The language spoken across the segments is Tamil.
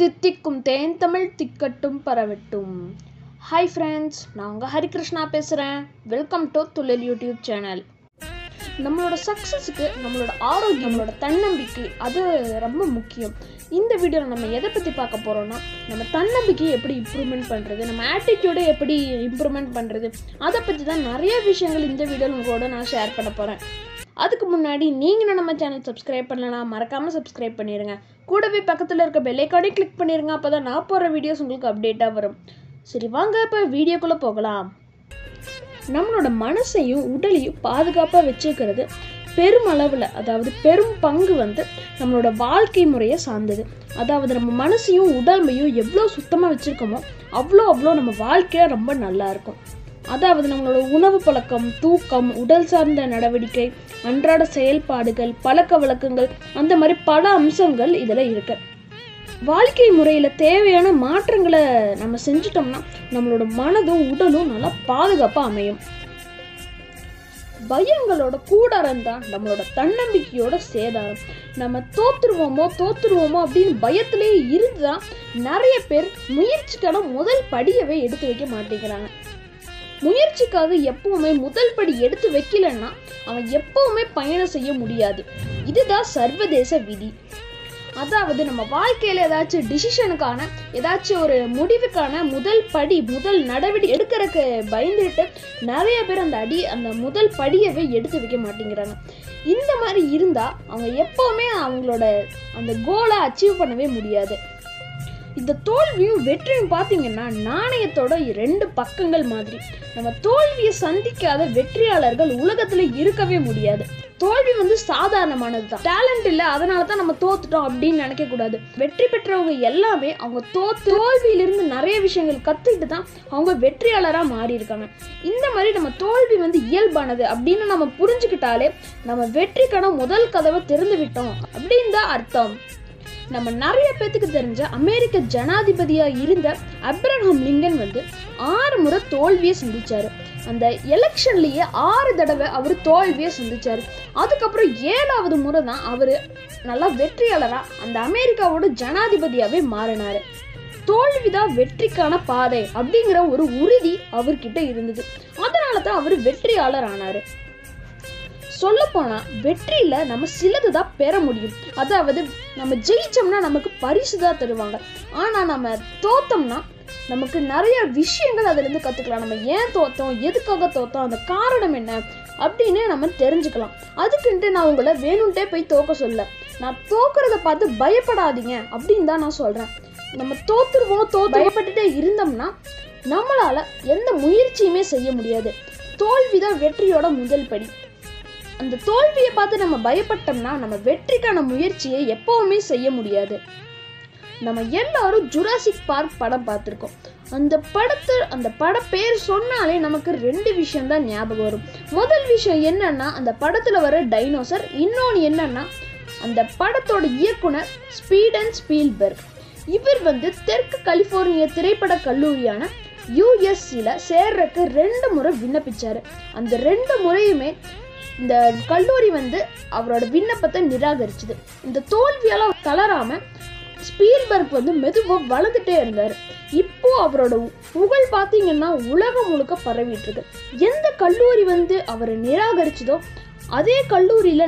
தித்திக்கும் தேன் தமிழ் திக்கட்டும் பரவட்டும். ஹாய் ஃப்ரெண்ட்ஸ், நான் உங்கள் ஹரிகிருஷ்ணா பேசுகிறேன். வெல்கம் டு துளில் யூடியூப் சேனல். நம்மளோட சக்ஸஸுக்கு நம்மளோட ஆரோக்கியம், நம்மளோட தன்னம்பிக்கை அது ரொம்ப முக்கியம். இந்த வீடியோவில் நம்ம எதை பற்றி பார்க்க போகிறோன்னா, நம்ம தன்னம்பிக்கையை எப்படி இம்ப்ரூவ்மெண்ட் பண்ணுறது, நம்ம ஆட்டிடியூடை எப்படி இம்ப்ரூவ்மெண்ட் பண்ணுறது, அதை பற்றி தான் நிறைய விஷயங்கள் இந்த வீடியோவில் உங்களோட நான் ஷேர் பண்ண போகிறேன். அதுக்கு முன்னாடி நீங்கள் நம்ம சேனல் சப்ஸ்கிரைப் பண்ணலன்னா மறக்காமல் சப்ஸ்கிரைப் பண்ணிடுங்க. கூடவே பக்கத்தில் இருக்க பெல் ஐகானையும் கிளிக் பண்ணிடுங்க. அப்போ தான் நான் போகிற வீடியோஸ் உங்களுக்கு அப்டேட்டாக வரும். சரி, வாங்க இப்போ வீடியோக்குள்ளே போகலாம். நம்மளோட மனசையும் உடலையும் பாதுகாப்பாக வச்சுக்கிறது பெருமளவில், அதாவது பெரும் பங்கு நம்மளோட வாழ்க்கை முறையை சார்ந்தது. அதாவது நம்ம மனசையும் உடம்பையும் எவ்வளோ சுத்தமாக வச்சுருக்கோமோ அவ்வளோ நம்ம வாழ்க்கையாக ரொம்ப நல்லா இருக்கும். அதாவது நம்மளோட உணவு பழக்கம், தூக்கம், உடல் சார்ந்த நடவடிக்கை, அன்றாட செயல்பாடுகள், பழக்க வழக்கங்கள், அந்த மாதிரி பல அம்சங்கள் இதில் இருக்கு. வாழ்க்கை முறையில் தேவையான மாற்றங்களை நம்ம செஞ்சிட்டோம்னா நம்மளோட மனதும் உடலும் நல்லா பாதுகாப்பாக அமையும். பயங்களோட கூடாரம் தான் நம்மளோட தன்னம்பிக்கையோட சேதாரம். நம்ம தோத்துருவோமோ அப்படின்னு பயத்திலேயே இருந்துதான் நிறைய பேர் முயற்சிக்கான முதல் படியவே எடுத்து வைக்க மாட்டேங்கிறாங்க. முயற்சிக்காக எப்பவுமே முதல் படி எடுத்து வைக்கலன்னா அவன் எப்பவுமே பயணம் செய்ய முடியாது. இதுதான் சர்வதேச விதி. அதாவது நம்ம வாழ்க்கையில ஏதாச்சும் டிசிஷனுக்கான, ஏதாச்சும் ஒரு முடிவுக்கான முதல் படி, முதல் நடவடிக்கை எடுக்கிறதுக்கு பயந்துட்டு நிறைய பேர் அந்த முதல் படியவே எடுத்து வைக்க மாட்டேங்கிறாங்க. இந்த மாதிரி இருந்தா அவங்க எப்பவுமே அவங்களோட அந்த கோலை அச்சீவ் பண்ணவே முடியாது. இந்த தோல்வியும் வெற்றியும் பார்த்தீங்கன்னா நாணயத்தோட ரெண்டு பக்கங்கள் மாதிரி. நம்ம தோல்வியை சந்திக்காத வெற்றியாளர்கள் உலகத்துல இருக்கவே முடியாது. தோல்வி சாதாரணமானது தான். டேலண்ட் இல்லை, அதனால தான் நம்ம தோத்துட்டோம் அப்படின்னு நினைக்க கூடாது. வெற்றி பெற்றவங்க எல்லாமே அவங்க தோல்வியிலிருந்து நிறைய விஷயங்கள் கத்துக்கிட்டு தான் அவங்க வெற்றியாளராக மாறி இருக்காங்க. இந்த மாதிரி நம்ம தோல்வி இயல்பானது அப்படின்னு நம்ம புரிஞ்சுக்கிட்டாலே நம்ம வெற்றிக்கான முதல் கதவை திறந்து விட்டோம் அப்படின்னு தான் அர்த்தம். நம்ம நிறைய பேத்துக்கு தெரிஞ்ச அமெரிக்க ஜனாதிபதியா இருந்த அப்ரஹாம் லிங்கன் 6 முறை தோல்வியை சந்திச்சாரு. அந்த எலெக்ஷன்லயே 6 தடவை அவர் தோல்வியை சந்திச்சாரு. அதுக்கப்புறம் 7வது முறை தான் அவரு நல்லா வெற்றியாளரா அந்த அமெரிக்காவோட ஜனாதிபதியாவே மாறினாரு. தோல்விதான் வெற்றிக்கான பாதை அப்படிங்கிற ஒரு உறுதி அவர்கிட்ட இருந்தது. அதனாலதான் அவர் வெற்றியாளர் ஆனாரு. சொல்ல போனா வெற்றியில நம்ம சிலதுதான் பெற முடியும். அதாவது நம்ம ஜெயிச்சோம்னா நமக்கு பரிசு தான் தருவாங்க. ஆனா நம்ம தோத்தோம்னா நமக்கு நிறைய விஷயங்கள் அதுல இருந்து கத்துக்கலாம். நம்ம ஏன் தோத்தோம், எதுக்காக தோத்தோம், அந்த காரணம் என்ன அப்படின்னு நம்ம தெரிஞ்சுக்கலாம். அதுக்குன்ட்டு நான் உங்களை வேணும்ட்டே போய் தோக்க சொல்ல, நான் தோக்குறத பார்த்து பயப்படாதீங்க அப்படின்னு தான் நான் சொல்றேன். நம்ம தோத்துருவோம் பயப்பட்டுட்டே இருந்தோம்னா நம்மளால எந்த முயற்சியுமே செய்ய முடியாது. தோல்விதான் வெற்றியோட முதல் படி. அந்த தோல்வியை பார்த்து நம்ம பயப்பட்டோம்னா நம்ம வெற்றிக்கான முயற்சியை எப்பவுமே செய்ய முடியாது. நம்ம எல்லாரும் ஜுராசிக் பார்க் படம் பார்த்துருக்கோம். அந்த பட பேர் சொன்னாலே நமக்கு 2 விஷயம் தான் ஞாபகம் வரும். முதல் விஷயம் என்னன்னா அந்த படத்துல வர டைனோசர். இன்னொன்று என்னன்னா அந்த படத்தோட இயக்குனர் ஸ்டீவன் ஸ்பீல்பர்க். இவர் தெற்கு கலிபோர்னியா திரைப்பட கல்லூரியான USCல சேர்றதுக்கு 2 முறை விண்ணப்பிச்சாரு. அந்த 2 முறையுமே இந்த கல்லூரி அவரோட விண்ணப்பத்தை நிராகரிச்சது. இந்த தோல்வியால தளராம ஸ்பீல்பர்க் மெதுவா வளர்ந்துட்டே இருந்தாரு. இப்போ அவரோட புகழ் பார்த்தீங்கன்னா உலகம் முழுக்க பரவிட்டு இருக்கு. எந்த கல்லூரி அவரை நிராகரிச்சதோ அதே கல்லூரியில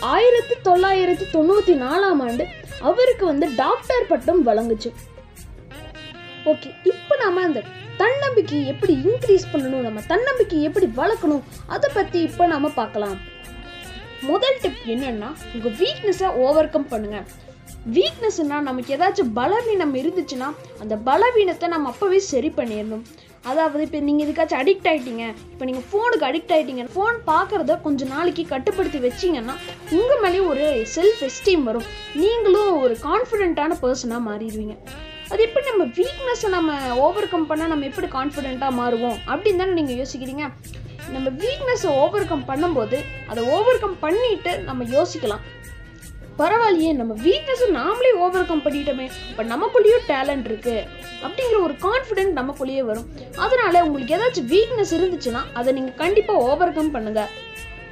1994ஆம் ஆண்டு அவருக்கு டாக்டர் பட்டம் வழங்குச்சு. ஓகே, இப்போ நாம அந்த தன்னம்பிக்கையை எப்படி இன்க்ரீஸ் பண்ணணும், நம்ம தன்னம்பிக்கையை எப்படி வளர்க்கணும், அதை பத்தி இப்போ நாம பார்க்கலாம். முதல் டிப் என்னன்னா, உங்க வீக்னஸை ஓவர் கம் பண்ணுங்க. வீக்னஸ்னா நமக்கு ஏதாச்சும் பலவீனம் இருந்துச்சுன்னா அந்த பலவீனத்தை நம்ம அப்பவே சரி பண்ணிடணும். அதாவது இப்போ நீங்கள் இதுக்காச்சும் அடிக்ட் ஆகிட்டீங்க, இப்போ நீங்கள் ஃபோனுக்கு அடிக்ட் ஆகிட்டீங்க, ஃபோன் பார்க்குறத கொஞ்சம் நாளைக்கு கட்டுப்படுத்தி வச்சிங்கன்னா உங்கள் மேலேயும் ஒரு செல்ஃப் எஸ்டீம் வரும். நீங்களும் ஒரு கான்ஃபிடென்ட்டான பர்சனாக மாறிடுவீங்க. அது எப்படி நம்ம வீக்னஸை நம்ம ஓவர் கம் பண்ணால் நம்ம எப்படி கான்ஃபிடென்ட்டாக மாறுவோம் அப்படின்னு தானே நீங்கள் யோசிக்கிறீங்க. நம்ம வீக்னஸை ஓவர் கம் பண்ணும்போது அதை ஓவர் கம் பண்ணிட்டு நம்ம யோசிக்கலாம், பரவாயில்லையே நம்ம வீக்னஸை நாமளே ஓவர் கம் பண்ணிட்டோமே, இப்போ நமக்குள்ளேயும் டேலண்ட் இருக்குது அப்படிங்கிற ஒரு கான்ஃபிடென்ட் நமக்குள்ளேயே வரும். அதனால உங்களுக்கு ஏதாச்சும் வீக்னஸ் இருந்துச்சுன்னா அதை நீங்கள் கண்டிப்பாக ஓவர் கம் பண்ணுங்க.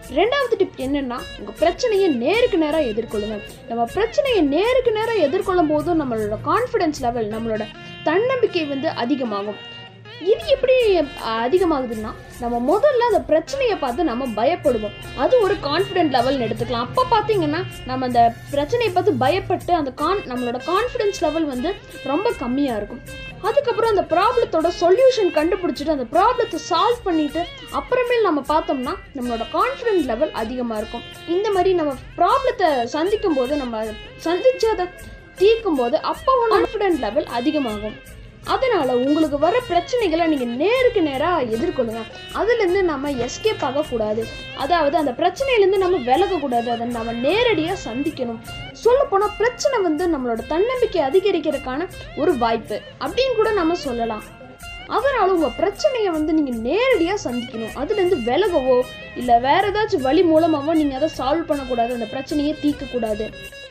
ரெண்டாவது டிப் என்னன்னா, உங்க பிரச்சனையை நேருக்கு நேராக எதிர்கொள்ளுங்க. நம்ம பிரச்சனையை நேருக்கு நேராக எதிர்கொள்ளும் போதும் நம்மளோட கான்ஃபிடன்ஸ் லெவல், நம்மளோட தன்னம்பிக்கை வந்து அதிகமாகும். இது எப்படி அதிகமாகுதுன்னா, நம்ம முதல்ல அந்த பிரச்சனையை பார்த்து நம்ம பயப்படுவோம். அது ஒரு கான்ஃபிடென்ட் லெவல்னு எடுத்துக்கலாம். அப்போ பார்த்தீங்கன்னா நம்ம அந்த பிரச்சனையை பார்த்து பயப்பட்டு அந்த நம்மளோட கான்ஃபிடன்ஸ் லெவல் வந்து ரொம்ப கம்மியாக இருக்கும். அதுக்கப்புறம் அந்த ப்ராப்ளத்தோட சொல்யூஷன் கண்டுபிடிச்சிட்டு அந்த ப்ராப்ளத்தை சால்வ் பண்ணிட்டு அப்புறமேல் நம்ம பார்த்தோம்னா நம்மளோட கான்ஃபிடன்ஸ் லெவல் அதிகமாக இருக்கும். இந்த மாதிரி நம்ம ப்ராப்ளத்தை சந்திக்கும் போது, நம்ம சந்திச்சு அதை தீர்க்கும் போது அப்போ கான்ஃபிடன்ஸ் லெவல் அதிகமாகும். அதனால உங்களுக்கு வர பிரச்சனைகளை நீங்கள் நேருக்கு நேராக எதிர்கொள்ளுங்க. அதுலேருந்து நம்ம எஸ்கேப் ஆகக்கூடாது. அதாவது அந்த பிரச்சனையிலேருந்து நம்ம விலகக்கூடாது. அதை நம்ம நேரடியாக சந்திக்கணும். சொல்லப்போனால் பிரச்சனை வந்து நம்மளோட தன்னம்பிக்கை அதிகரிக்கிறதுக்கான ஒரு வாய்ப்பு அப்படின்னு கூட நம்ம சொல்லலாம். அதனால உங்கள் பிரச்சனையை வந்து நீங்கள் நேரடியாக சந்திக்கணும். அதுலேருந்து விலகவோ இல்லை வேற ஏதாச்சும் வழி மூலமாகவோ நீங்கள் அதை சால்வ் பண்ணக்கூடாது. அந்த பிரச்சனையை தீர்க்கக்கூடாது.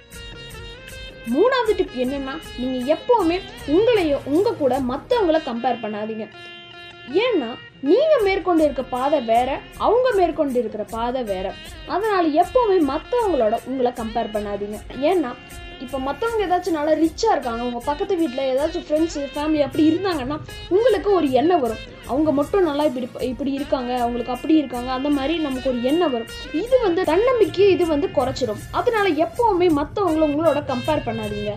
மூணாவது டிப் என்னன்னா, நீங்க எப்பவுமே உங்க கூட மற்றவங்கள கம்பேர் பண்ணாதீங்க. ஏன்னா நீங்க மேற்கொண்டு இருக்க பாதை வேற, அவங்க மேற்கொண்டு இருக்கிற பாதை வேற. அதனால எப்பவுமே மற்றவங்களோட உங்களை கம்பேர் பண்ணாதீங்க. ஏன்னா இப்போ மற்றவங்க ஏதாச்சும் நல்லா ரிச்சாக இருக்காங்க, உங்கள் பக்கத்து வீட்டில் ஏதாச்சும் ஃப்ரெண்ட்ஸு ஃபேமிலி அப்படி இருந்தாங்கன்னா உங்களுக்கு ஒரு எண்ணம் வரும், அவங்க மட்டும் நல்லா இப்படி இருக்காங்க, அவங்களுக்கு அப்படி இருக்காங்க, அந்த மாதிரி நமக்கு ஒரு எண்ணம் வரும். இது வந்து தன்னம்பிக்கையை இது வந்து குறைச்சிடும். அதனால எப்போவுமே மற்றவங்கள உங்களோட கம்பேர் பண்ணாதீங்க.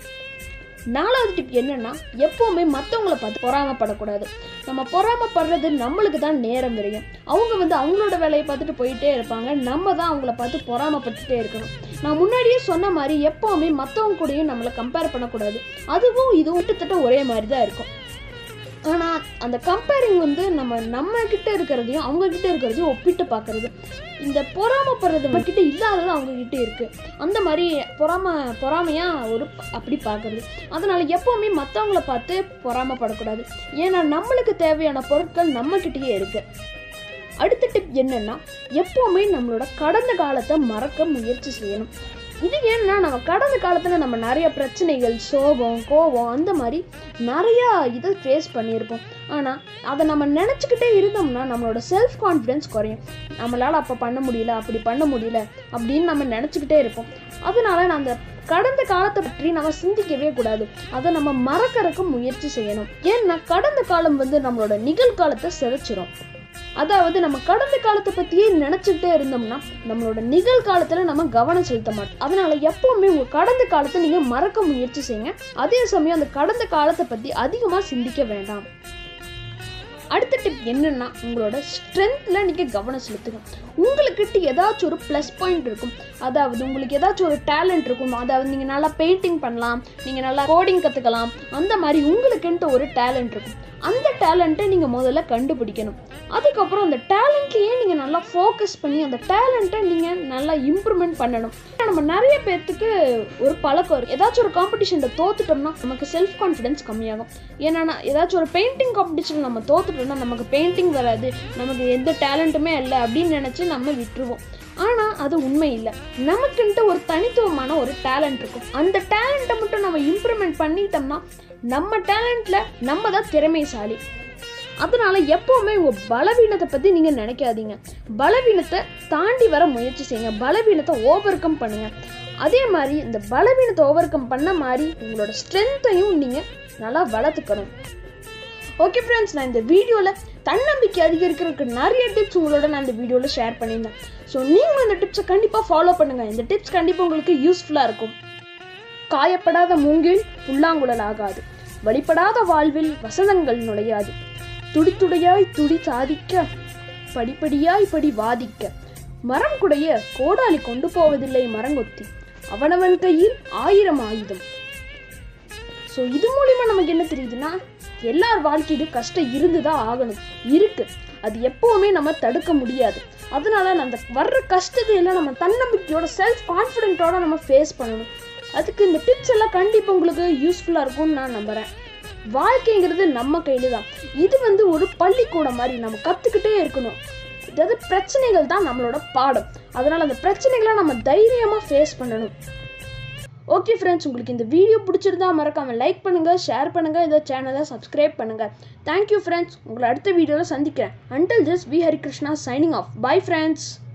நாலாவது டிப் என்னன்னா, எப்பவுமே மற்றவங்களை பார்த்து பொறாமப்படக்கூடாது. நம்ம பொறாமப்படுறது நம்மளுக்கு தான் நேரம் விரையும். அவங்க வந்து அவங்களோட வேலையை பார்த்துட்டு போயிட்டே இருப்பாங்க, நம்ம தான் அவங்கள பார்த்து பொறாமப்பட்டுட்டே இருக்கணும். நான் முன்னாடியே சொன்ன மாதிரி எப்பவுமே மற்றவங்க கூடயும் நம்மளை கம்பேர் பண்ணக்கூடாது. அதுவும் இதுவும் கிட்டத்தட்ட ஒரே மாதிரி தான் இருக்கும். ஆனால் அந்த கம்பேரிங் வந்து நம்ம கிட்ட இருக்கிறதையும் அவங்க கிட்ட இருக்கிறதையும் ஒப்பிட்டு பார்க்கறது. இந்த பொறாமப்படுறது நம்ம கிட்ட இல்லாதது அவங்க கிட்ட இருக்கு. அந்த மாதிரி பொறாமையா அப்படி பார்க்கறது. அதனால எப்பவுமே மற்றவங்கள பார்த்து பொறாமப்படக்கூடாது. ஏன்னா நம்மளுக்கு தேவையான பொருட்கள் நம்ம கிட்டயே இருக்கு. அடுத்த டிப் என்னன்னா, எப்பவுமே நம்மளோட கடந்த காலத்தை மறக்க முயற்சி செய்யணும். இது ஏன்னா நம்ம கடந்த காலத்தில் நம்ம நிறைய பிரச்சனைகள், சோகம், கோபம் அந்த மாதிரி நிறையா இதை ஃபேஸ் பண்ணியிருப்போம். ஆனால் அதை நம்ம நினச்சிக்கிட்டே இருந்தோம்னா நம்மளோட செல்ஃப் கான்ஃபிடென்ஸ் குறையும். நம்மளால் அப்போ பண்ண முடியல, அப்படி பண்ண முடியல அப்படின்னு நம்ம நினச்சிக்கிட்டே இருப்போம். அதனால நான் அந்த கடந்த காலத்தை பற்றி நம்ம சிந்திக்கவே கூடாது. அதை நம்ம மறக்கறதுக்கு முயற்சி செய்யணும். ஏன்னா கடந்த காலம் வந்து நம்மளோட நிகழ்காலத்தை சிதைச்சிரும். அதாவது நம்ம கடந்த காலத்தை பற்றியே நினச்சிக்கிட்டே இருந்தோம்னா நம்மளோட நிகழ்காலத்தில் நம்ம கவனம் செலுத்த மாட்டோம். அதனால எப்பவுமே உங்கள் கடந்த காலத்தை நீங்கள் மறக்க முயற்சி செய்யுங்க. அதே சமயம் அந்த கடந்த காலத்தை பற்றி அதிகமாக சிந்திக்க வேண்டாம். அடுத்த டிப் என்னன்னா, உங்களோட ஸ்ட்ரென்த்தில் நீங்கள் கவனம் செலுத்துங்க. உங்களுக்கிட்ட ஏதாச்சும் ஒரு ப்ளஸ் பாயிண்ட் இருக்கும். அதாவது உங்களுக்கு ஏதாச்சும் ஒரு டேலண்ட் இருக்கும். அதாவது நீங்கள் நல்லா பெயிண்டிங் பண்ணலாம், நீங்கள் நல்லா கோடிங் கற்றுக்கலாம். அந்த மாதிரி உங்களுக்குன்ட்டு ஒரு டேலண்ட் இருக்கும். அந்த டேலண்ட்டை நீங்கள் முதல்ல கண்டுபிடிக்கணும். அதுக்கப்புறம் அந்த டேலண்ட்லேயே நீங்கள் நல்லா ஃபோக்கஸ் பண்ணி அந்த டேலண்ட்டை நீங்கள் நல்லா இம்ப்ரூவ்மெண்ட் பண்ணணும். நம்ம நிறைய பேர்த்துக்கு ஒரு பழக்கம் இருக்குது. ஏதாச்சும் ஒரு காம்படிஷனில் தோத்துட்டோம்னா நமக்கு செல்ஃப் கான்ஃபிடென்ஸ் கம்மியாகும். ஏன்னா ஏதாச்சும் ஒரு பெயிண்டிங் காம்படிஷனில் நம்ம தோத்துட்டோம்னா நமக்கு பெயிண்டிங் வராது, நமக்கு எந்த டேலண்ட்டுமே இல்லை அப்படின்னு நினச்சி நம்ம விட்டுருவோம். ஆனால் அது உண்மை இல்லை. நமக்குன்ட்டு ஒரு தனித்துவமான ஒரு டேலண்ட் இருக்கும். அந்த டேலண்ட்டை மட்டும் நம்ம இம்ப்ரூவ்மெண்ட் பண்ணிட்டோம்னா நம்ம டேலண்ட்டில் நம்ம தான் திறமைசாலி. அதனால எப்பவுமே உங்கள் பலவீனத்தை பற்றி நீங்கள் நினைக்காதீங்க. பலவீனத்தை தாண்டி வர முயற்சி செய்யுங்க. பலவீனத்தை ஓவர் கம் பண்ணுங்கள். அதே மாதிரி இந்த பலவீனத்தை ஓவர் கம் பண்ண மாதிரி உங்களோட ஸ்ட்ரென்த்தையும் நீங்கள் நல்லா வளர்த்துக்கணும். ஓகே ஃப்ரெண்ட்ஸ், நான் இந்த வீடியோவில் தன்னம்பிக்கை அதிகரிக்கிறதுக்கு நிறைய டிப்ஸ் உங்களோட நான் இந்த வீடியோவில் ஷேர் பண்ணியிருந்தேன். ஸோ நீங்களும் இந்த டிப்ஸை கண்டிப்பாக ஃபாலோ பண்ணுங்கள். இந்த டிப்ஸ் கண்டிப்பாக உங்களுக்கு யூஸ்ஃபுல்லாக இருக்கும். காயப்படாத மூங்கில் புல்லாங்குழல் ஆகாது, வழிபடாத வாழ்வில் வசனங்கள் நுழையாது, துடித்துடையாய் துடி சாதிக்க, படிப்படியாய் படி வாதிக்க, மரம் குடைய கோடாலி கொண்டு போவதில்லை மரங்கொத்தி, அவனவன் கையில் 1000 ஆயுதம். ஸோ இது மூலிமா நமக்கு என்ன தெரியுதுன்னா, எல்லார் வாழ்க்கையிலும் கஷ்டம் இருந்துதான் ஆகணும், இருக்கு. அது எப்பவுமே நம்ம தடுக்க முடியாது. அதனால அந்த வர்ற கஷ்டத்தை எல்லாம் நம்ம தன்னம்பிக்கையோட செல்ஃப் கான்ஃபிடென்ட்டோட நம்ம ஃபேஸ் பண்ணணும். அதுக்கு இந்த டிப்ஸ் எல்லாம் கண்டிப்பாக உங்களுக்கு யூஸ்ஃபுல்லாக இருக்கும்னு நான் நம்புகிறேன். வாழ்க்கைங்கிறது நம்ம கையில் தான். இது வந்து ஒரு பள்ளிக்கூடம் மாதிரி நம்ம கற்றுக்கிட்டே இருக்கணும். அதாவது பிரச்சனைகள் தான் நம்மளோட பாடம். அதனால் அந்த பிரச்சனைகளை நம்ம தைரியமாக ஃபேஸ் பண்ணணும். ஓகே ஃப்ரெண்ட்ஸ், உங்களுக்கு இந்த வீடியோ பிடிச்சிருந்தா மறக்காமல் லைக் பண்ணுங்கள், ஷேர் பண்ணுங்கள், இந்த சேனலை சப்ஸ்கிரைப் பண்ணுங்கள். Thank you friends. உங்களை அடுத்த வீடியோவில் சந்திக்கிறேன். Until this, V Hari Krishna signing off. Bye friends.